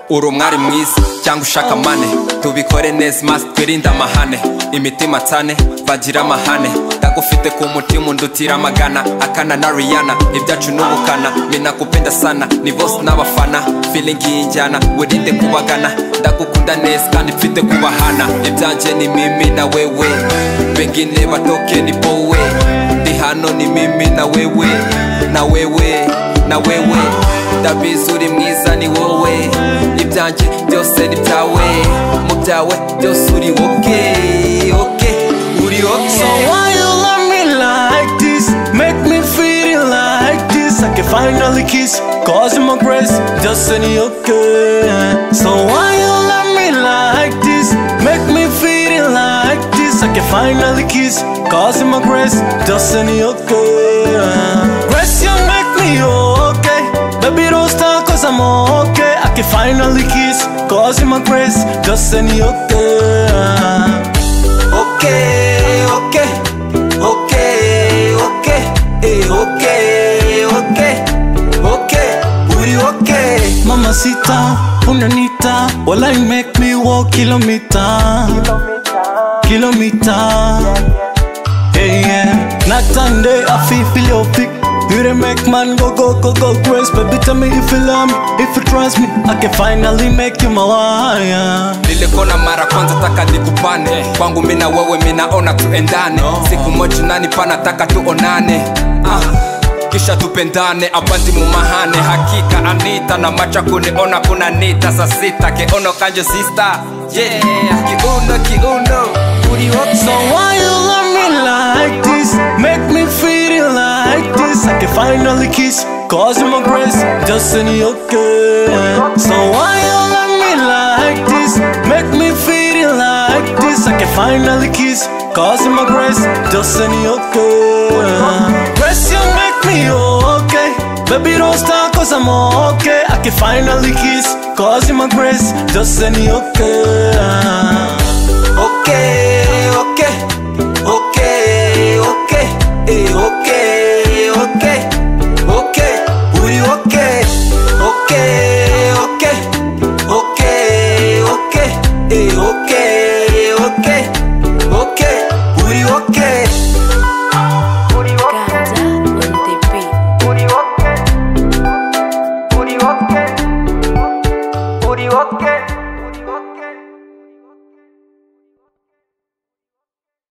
uri umwari mwiza cyangwa ushaka mane, tubikore neza maze twirinde amahane. Imitima tsane bagira amahane, ndagufite ku mutima undutira amagana. Akana na Rihanna ibyacu n'ubukana, minakupenda sana ni boss n'abafana. Feeling y'injyana wirinde kubagana, ndagukunda neza kandi mfite kubahana. Ibyanjye ni mimi na wewe, bengine batoke ni powe. Ndi hano ni mimi na wewe, na wewe, na wewe. Ndabizi uri mwiza ni wowe, ibyanjye byose ni byawe, mu byawe byose uri okay, okay, uri okay. So why you love me like this, make me feel like this? I can finally kiss, cause you're my grace, just any okay. So why you love me like this, make me feel like this? I can finally kiss, cause you're my grace, just any okay. Grace, you make me okay, baby don't stop cause I'm okay. I can finally kiss, cause you're my grace, just any okay. Okay, okay, okay, okay, okay, okay, okay, booty okay. Mamacita, unanita, well you make me walk kilometer, kilometer. Hey yeah, night and day I feel your pick. You done make man go crazy. Baby tell me if you love me, if you trust me, I can finally make you my wife. Nilikona mara kwanza taka nikupane, kwangu mina wewe minaona tuendane. Siku moja unanipana taka tuonane, kisha tupendane abanti mumahane. Hakika Anita na macha kuniona kuna nita saa sita. Keono kanjo sister, yeah, kiuno booty okay. So why you love me like this, make me feel like this? I can finally kiss, cause you're my grace, just any okay. So why you love me like this, make me feel like this? I can finally kiss, cause you're my grace, just any okay. Grace, you make me okay, baby don't stop cause I'm okay. I can finally kiss, cause you're my grace, just any okay. Okay, okay, okay, okay, okay, okay, okay, booty okay, okay, okay, okay, okay, okay, okay, okay, booty okay. Gaza on the beat. Booty okay, booty okay, booty okay.